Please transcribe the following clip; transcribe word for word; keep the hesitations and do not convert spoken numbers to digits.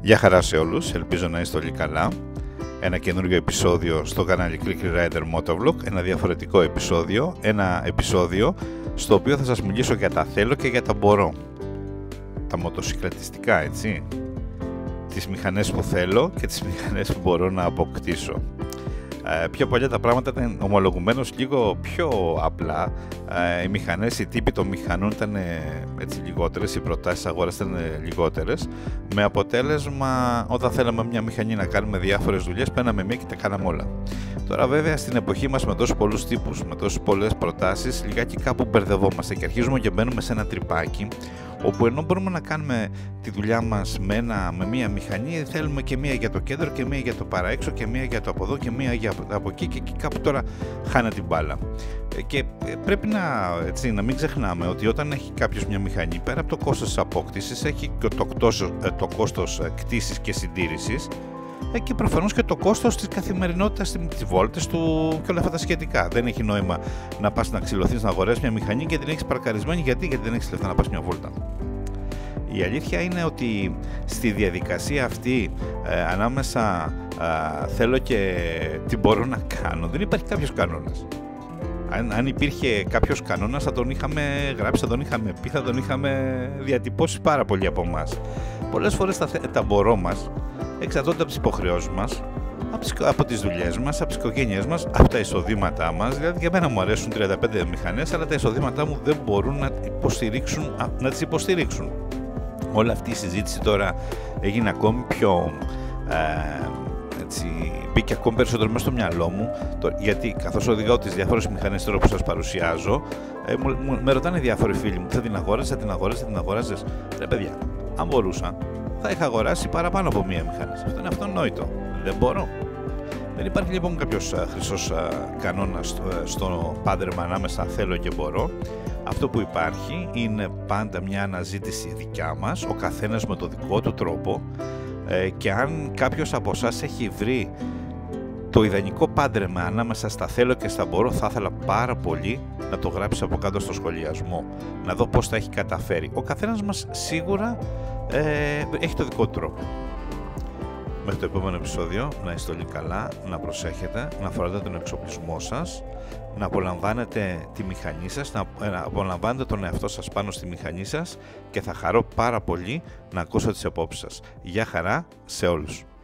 Γεια χαρά σε όλους, ελπίζω να είστε όλοι καλά. Ένα καινούργιο επεισόδιο στο κανάλι Click Rider Motovlog, ένα διαφορετικό επεισόδιο, ένα επεισόδιο στο οποίο θα σας μιλήσω για τα θέλω και για τα μπορώ. Τα μοτοσυκλετιστικά, έτσι. Τις μηχανές που θέλω και τις μηχανές που μπορώ να αποκτήσω. Ε, πιο παλιά τα πράγματα ήταν ομολογουμένως λίγο πιο απλά. Ε, οι μηχανές, οι τύποι των μηχανών ήταν έτσι λιγότερες, οι προτάσεις αγοράς ήταν λιγότερες, με αποτέλεσμα όταν θέλαμε μια μηχανή να κάνουμε διάφορες δουλειές παίρναμε μία και τα κάναμε όλα. Τώρα βέβαια στην εποχή μας με τόσους πολλούς τύπους, με τόσες πολλές προτάσεις, λιγάκι κάπου μπερδευόμαστε και αρχίζουμε και μπαίνουμε σε ένα τρυπάκι, όπου ενώ μπορούμε να κάνουμε τη δουλειά μας με, ένα, με μία μηχανή, θέλουμε και μία για το κέντρο και μία για το παραέξω και μία για το από εδώ και μία για από εκεί, και εκεί κάπου τώρα χάνε την μπάλα. Και πρέπει να, έτσι, να μην ξεχνάμε ότι όταν έχει κάποιος μια μηχανή, πέρα από το κόστος της απόκτησης, έχει και το, το, το κόστος κτήσης και συντήρησης, και προφανώς και το κόστος της καθημερινότητας, τις βόλτες του και όλα αυτά τα σχετικά. Δεν έχει νόημα να πας να ξυλωθείς να αγοράσεις μια μηχανή και την έχεις παρκαρισμένη. Γιατί, γιατί δεν έχεις λεφτά να πας μια βόλτα. Η αλήθεια είναι ότι στη διαδικασία αυτή ε, ανάμεσα ε, θέλω και τι μπορώ να κάνω, δεν υπάρχει κάποιος κανόνας. Αν, αν υπήρχε κάποιος κανόνας θα τον είχαμε γράψει, θα τον είχαμε πει, θα τον είχαμε διατυπώσει πάρα πολύ από εμάς. Πολλές φορές τα, τα μπορώ μας εξαρτώνται από τις υποχρεώσεις μας, από τις, από τις δουλειές μας, από τις οικογένειές μας, από τα εισοδήματά μας. Δηλαδή για μένα μου αρέσουν τριάντα πέντε μηχανές, αλλά τα εισοδήματά μου δεν μπορούν να, υποστηρίξουν, να τις υποστηρίξουν. Όλη αυτή η συζήτηση τώρα έγινε ακόμη πιο... Ε, έτσι, μπήκε ακόμη περισσότερο μέσα στο μυαλό μου, το, γιατί καθώς οδηγάω τις διάφορες μηχανές τώρα που σας παρουσιάζω, ε, μου, μου, με ρωτάνε διάφοροι φίλοι μου, θα την αγόρασες, θα την αγόρασες, θα την αγόρασες. Ρε παιδιά, αν μπορούσα, θα είχα αγοράσει παραπάνω από μία μηχανή. Αυτό είναι αυτονόητο. Δεν μπορώ. Δεν υπάρχει λοιπόν κάποιος α, χρυσός α, κανόνας στο, στο πάντρεμα ανάμεσα θέλω και μπορώ. Αυτό που υπάρχει είναι πάντα μια αναζήτηση δικιά μας, ο καθένας με το δικό του τρόπο, ε, και αν κάποιος από εσάς έχει βρει το ιδανικό πάντρεμα ανάμεσα στα θέλω και στα μπορώ, θα ήθελα πάρα πολύ να το γράψει από κάτω στο σχολιασμό, να δω πώς θα έχει καταφέρει. Ο καθένας μας σίγουρα ε, έχει το δικό του τρόπο. Μέχρι το επόμενο επεισόδιο, να είστε όλοι καλά, να προσέχετε, να φοράτε τον εξοπλισμό σας, να απολαμβάνετε τη μηχανή σας, να απολαμβάνετε τον εαυτό σας πάνω στη μηχανή σας, και θα χαρώ πάρα πολύ να ακούσω τις απόψεις σας. Γεια χαρά σε όλους.